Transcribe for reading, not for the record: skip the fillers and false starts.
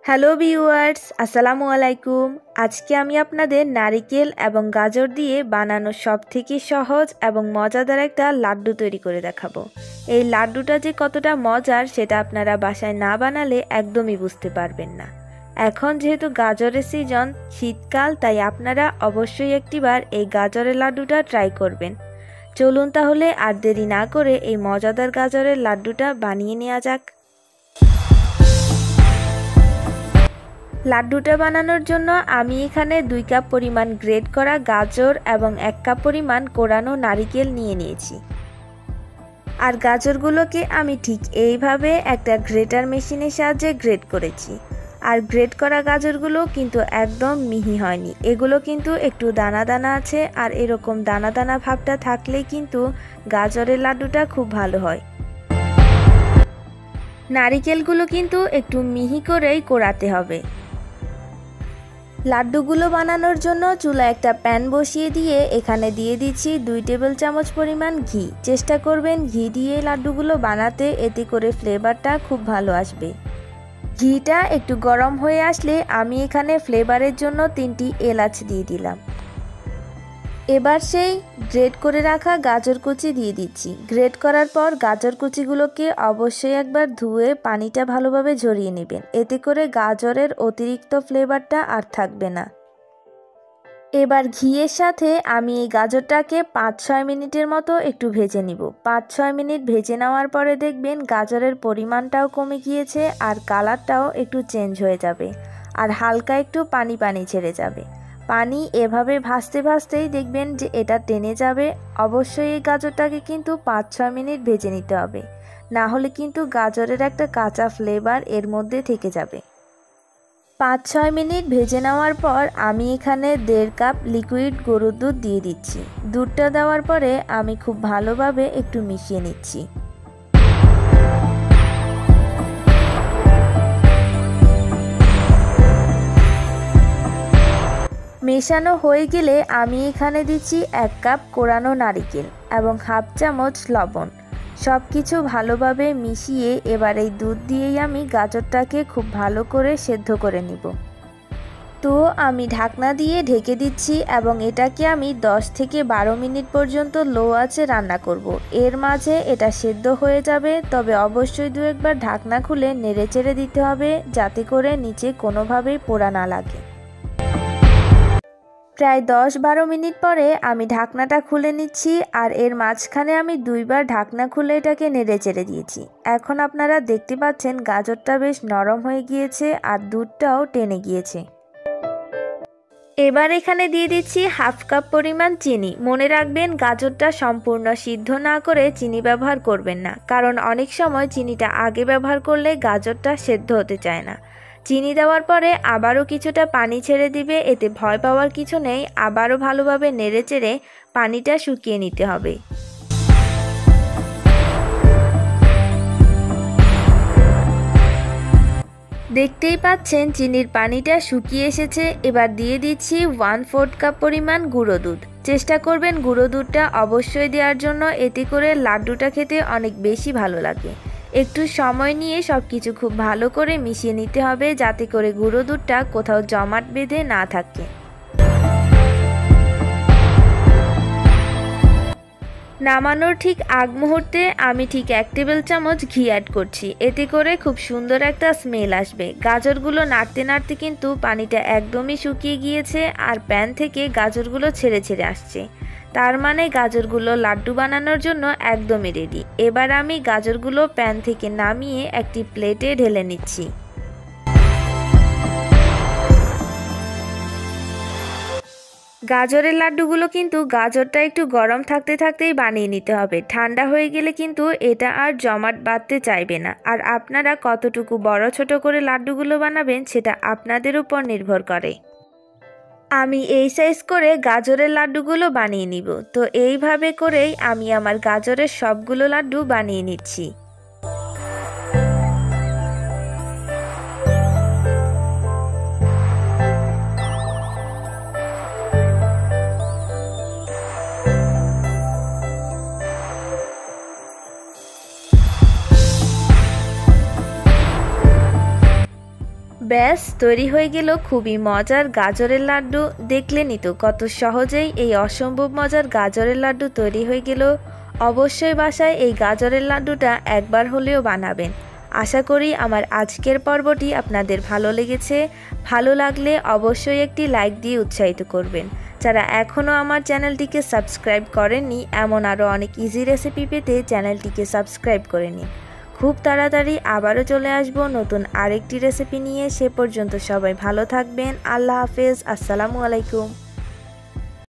Hello viewers, আসসালামু আলাইকুম। আজকে আমি আপনাদের নারিকেল এবং গাজর দিয়ে বানানো সবথেকে সহজ এবং মজাদার একটা লাড্ডু তৈরি করে দেখাবো। এই লাড্ডুটা যে কতটা মজার সেটা আপনারা বাসায় না বানালে একদমই বুঝতে পারবেন না। এখন যেহেতু গাজরের সিজন, শীতকাল, তাই আপনারা অবশ্যই একটিবার এই গাজরের লাড্ডুটা ট্রাই করবেন। চলুন তাহলে আর দেরি না করে এই মজাদার গাজরের লাড্ডুটা বানিয়ে নেওয়া যাক। লাড্ডুটা বানানোর জন্য আমি এখানে 2 কাপ পরিমাণ গ্রেট করা গাজর এবং 1 কাপ পরিমাণ কোরানো নারিকেল নিয়ে নিয়েছি। আর গাজরগুলোকে আমি ঠিক এইভাবে একটা গ্রেটার মেশিনের সাহায্যে গ্রেট করেছি। আর গ্রেট করা গাজরগুলো কিন্তু একদম মিহি হয়নি, এগুলো কিন্তু একটু দানা দানা আছে। আর এরকম দানা দানা ভাবটা থাকলেই কিন্তু গাজরের লাড্ডুটা খুব ভালো হয়। নারিকেলগুলো কিন্তু একটু মিহি করেই কোরাতে হবে। লাড্ডুগুলো বানানোর জন্য চুলায় একটা প্যান বসিয়ে দিয়ে এখানে দিয়ে দিচ্ছি 2 টেবিল চামচ পরিমাণ ঘি। চেষ্টা করবেন ঘি দিয়ে লাড্ডুগুলো বানাতে, এতে করে ফ্লেভারটা খুব ভালো আসবে। ঘিটা একটু গরম হয়ে আসলে আমি এখানে ফ্লেভারের জন্য 3টি এলাচ দিয়ে দিলাম। এবার সেই গ্রেট করে রাখা গাজর কুচি দিয়ে দিচ্ছি। গ্রেট করার পর গাজর কুচিগুলোকে অবশ্যই একবার ধুয়ে পানিটা ভালোভাবে ঝরিয়ে নেবেন, এতে করে গাজরের অতিরিক্ত ফ্লেভারটা আর থাকবে না। এবার ঘিয়ের সাথে আমি এই গাজরটাকে 5-6 মিনিটের মতো একটু ভেজে নিব। 5-6 মিনিট ভেজে নেওয়ার পরে দেখবেন গাজরের পরিমাণটাও কমে গিয়েছে আর কালারটাও একটু চেঞ্জ হয়ে যাবে আর হালকা একটু পানি পানি ছেড়ে যাবে। পানি এভাবে ভাজতে ভাজতেই দেখবেন যে এটা টেনে যাবে। অবশ্যই এই গাজরটাকে কিন্তু 5-6 মিনিট ভেজে নিতে হবে, না হলে কিন্তু গাজরের একটা কাঁচা ফ্লেভার এর মধ্যে থেকে যাবে। 5-6 মিনিট ভেজে নেওয়ার পর আমি এখানে 1.5 কাপ লিকুইড গরুর দুধ দিয়ে দিচ্ছি। দুধটা দেওয়ার পরে আমি খুব ভালোভাবে একটু মিশিয়ে নিচ্ছি। মেশানো হয়ে গেলে আমি এখানে দিচ্ছি 1 কাপ কোরানো নারিকেল এবং হাফ চামচ লবণ। সব কিছু ভালোভাবে মিশিয়ে এবার এই দুধ দিয়েই আমি গাজরটাকে খুব ভালো করে সেদ্ধ করে নিব। তো আমি ঢাকনা দিয়ে ঢেকে দিচ্ছি এবং এটাকে আমি 10 থেকে 12 মিনিট পর্যন্ত লো আঁচে রান্না করব। এর মাঝে এটা সেদ্ধ হয়ে যাবে, তবে অবশ্যই 2-1 বার ঢাকনা খুলে নেড়েচেড়ে দিতে হবে, যাতে করে নিচে কোনোভাবেই পোড়া না লাগে। প্রায় 10-12 মিনিট পরে আমি ঢাকনাটা খুলে নিচ্ছি আর এর মাঝখানে আমি 2 বার ঢাকনা খুলে এটাকে নেড়ে চেড়ে দিয়েছি। এখন আপনারা দেখতে পাচ্ছেন গাজরটা বেশ নরম হয়ে গিয়েছে আর দুধটাও টেনে গিয়েছে। এবার এখানে দিয়ে দিচ্ছি হাফ কাপ পরিমাণ চিনি। মনে রাখবেন গাজরটা সম্পূর্ণ সিদ্ধ না করে চিনি ব্যবহার করবেন না, কারণ অনেক সময় চিনিটা আগে ব্যবহার করলে গাজরটা সেদ্ধ হতে চায় না। চিনি দেওয়ার পরে আবারও কিছুটা পানি ছেড়ে দিবে, এতে ভয় পাওয়ার কিছু নেই। আবারও ভালোভাবে নেড়েচেড়ে পানিটা শুকিয়ে নিতে হবে। দেখতেই পাচ্ছেন চিনির পানিটা শুকিয়ে এসেছে। এবার দিয়ে দিচ্ছি 1/4 কাপ পরিমাণ গুঁড়ো দুধ। চেষ্টা করবেন গুঁড়ো দুধটা অবশ্যই দেওয়ার জন্য, এতে করে লাড্ডুটা খেতে অনেক বেশি ভালো লাগে। একটু সময় নিয়ে সব কিছু খুব ভালো করে মিশিয়ে নিতে হবে, যাতে করে গুঁড়ো দুধটা কোথাও জমাট বেঁধে না থাকে। নামানোর ঠিক আগ মুহূর্তে আমি ঠিক 1 টেবিল চামচ ঘি অ্যাড করছি, এতে করে খুব সুন্দর একটা স্মেল আসবে। গাজরগুলো নাড়তে নাড়তে কিন্তু পানিটা একদমই শুকিয়ে গিয়েছে আর প্যান থেকে গাজরগুলো ছেড়ে ছেড়ে আসছে, তার মানে গাজরগুলো লাড্ডু বানানোর জন্য একদমই রেডি। এবার আমি গাজরগুলো প্যান থেকে নামিয়ে একটি প্লেটে ঢেলে নিচ্ছি। গাজরের লাড্ডুগুলো কিন্তু গাজরটা একটু গরম থাকতে থাকতেই বানিয়ে নিতে হবে, ঠান্ডা হয়ে গেলে কিন্তু এটা আর জমাট বাঁধতে চাইবে না। আর আপনারা কতটুকু বড় ছোট করে লাড্ডুগুলো বানাবেন সেটা আপনাদের উপর নির্ভর করে। আমি এই সাইজ করে গাজরের লাড্ডুগুলো বানিয়ে নিব। তো এইভাবে করেই আমি আমার গাজরের সবগুলো লাড্ডু বানিয়ে নিচ্ছি। ব্যাস তৈরি হয়ে গেল খুবই মজার গাজরের লাড্ডু। দেখলেনই তো কত সহজেই এই অসম্ভব মজার গাজরের লাড্ডু তৈরি হয়ে গেল। অবশ্যই বাসায় এই গাজরের লাড্ডুটা একবার হলেও বানাবেন। আশা করি আমার আজকের পর্বটি আপনাদের ভালো লেগেছে। ভালো লাগলে অবশ্যই একটি লাইক দিয়ে উৎসাহিত করবেন। যারা এখনও আমার চ্যানেলটিকে সাবস্ক্রাইব করেননি, এমন আরও অনেক ইজি রেসিপি পেতে চ্যানেলটিকে সাবস্ক্রাইব করে নিন। খুব তাড়াতাড়ি আবারও চলে আসব নতুন আরেকটি রেসিপি নিয়ে। সে পর্যন্ত সবাই ভালো থাকবেন। আল্লাহ হাফেজ। আসসালামু আলাইকুম।